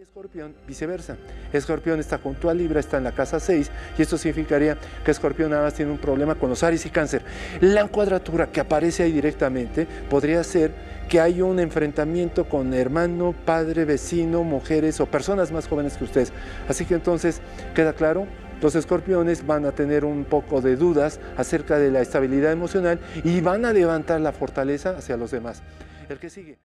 Escorpión, viceversa. Escorpión está junto a Libra, está en la casa 6 y esto significaría que Escorpión nada más tiene un problema con los Aries y Cáncer. La cuadratura que aparece ahí directamente podría ser que hay un enfrentamiento con hermano, padre, vecino, mujeres o personas más jóvenes que ustedes. Así que entonces, queda claro, los escorpiones van a tener un poco de dudas acerca de la estabilidad emocional y van a levantar la fortaleza hacia los demás. El que sigue.